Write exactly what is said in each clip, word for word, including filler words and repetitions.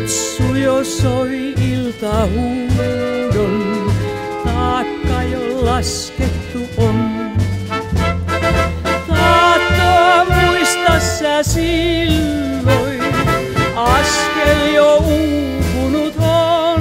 Kutsu jo soi iltahuudon, taakka jo laskettu on. Tahtoo muista sä silloin, askel jo uupunut on.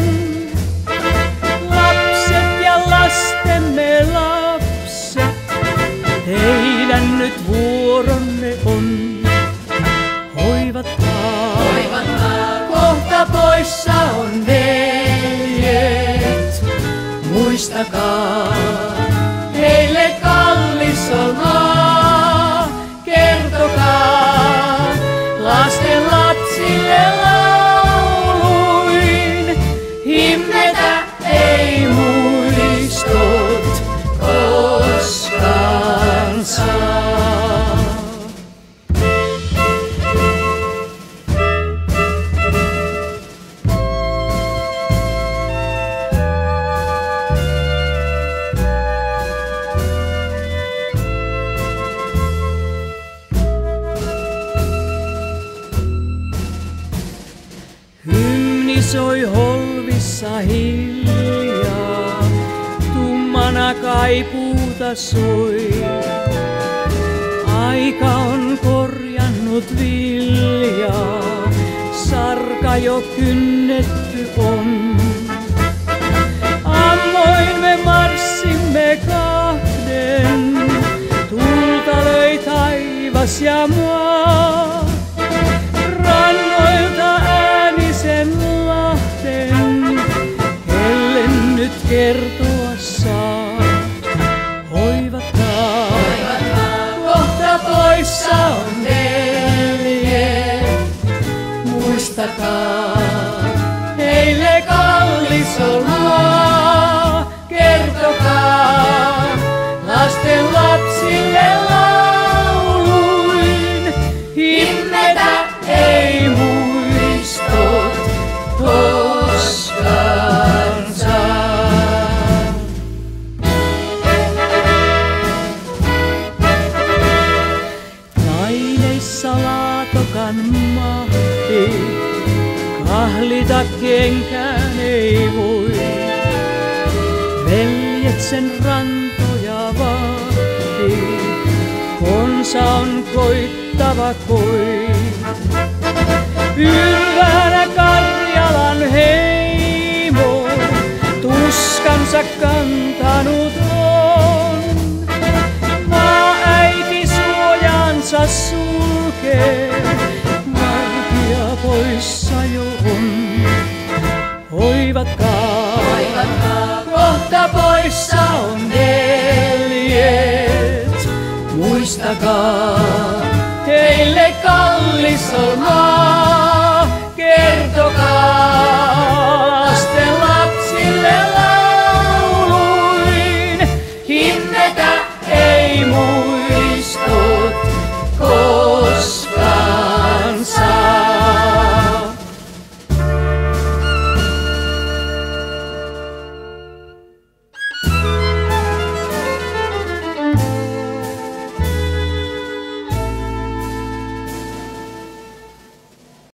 Lapset ja lastemme lapset, teidän nyt vuoronne on. Hoivatkaa, Hoivatkaa, kohta poissa on veljet. Muistakaa, heille kallis on maa. Kertokaa lasten lapsille lauluin, himmetä ei muistot koskaan saa. Hymni soi holvissa hiljaa, tummana kaipuuta soi. Aika on korjannut viljaa, sarka jo kynnetty on. Ammoin me marssimme kahden, tulta löi taivas ja maa. Rannoilta äänisen lahden, kelle nyt kertoa saa. Hoivatkaa, Hoivatkaa, kohta poissa on veljet. Muistakaa, heille kallis on maa. Kertokaa lasten lapsille lauluin, himmetä ei muistot koskaan saa. Laineissa laatokan mahti, kahlita kenkään ei voi. Veljet sen rantoja vahti, konsa on koittava koi. Ylväänä Karjalan heimo, tuskansa kantanut on. Maa-äiti suojaansa sulkee, vartija poissa jo on. Hoivatkaa, Hoivatkaa, kohta poissa on veljet. Muistakaa, heille kallis on maa.